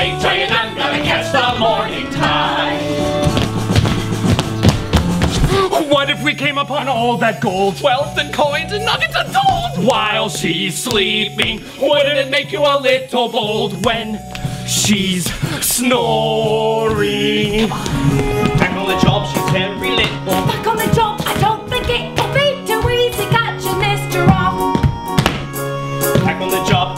late giant, I'm gonna catch the morning tide. What if we came upon all that gold, wealth and coins and nuggets of gold while she's sleeping? Wouldn't it make you a little bold when she's snoring? Back on the job, she's very little. Back on the job, I don't think it'll be too easy catching this giraffe. Back on the job,